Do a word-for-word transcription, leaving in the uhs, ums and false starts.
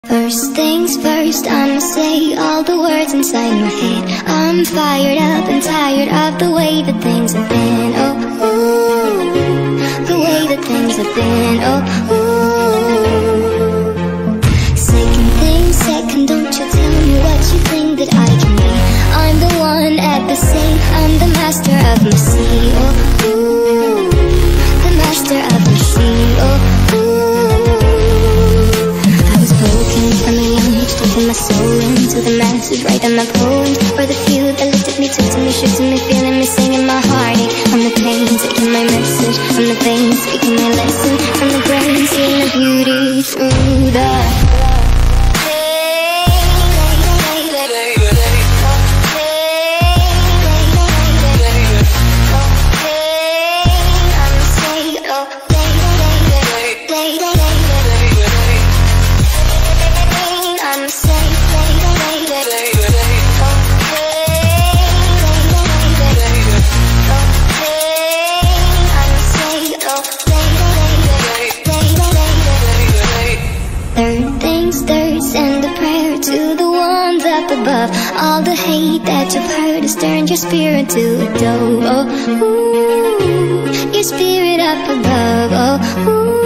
First things first, I'ma say all the words inside my head. I'm fired up and tired of the way that things have been. Oh, ooh, the way that things have been. Oh, ooh. Second thing second, don't you tell me what you think that I can be. I'm the one at the sea, I'm the master of my sea. Oh, ooh, the master of my sea. Oh, ooh. From a young age, taking my soul into the masses, writing my poems for the few that looked at me, took to me, shook to me, feeling me, singing my heartache. From the pain, taking my message, from the veins, speaking my lesson, from the brain, seeing the beauty through the above. All the hate that you've heard has turned your spirit to a dove. Oh, ooh, your spirit up above. Oh, ooh.